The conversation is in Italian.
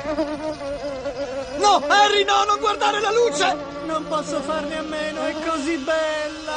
No, Harry, no, non guardare la luce! Non posso farne a meno, è così bella!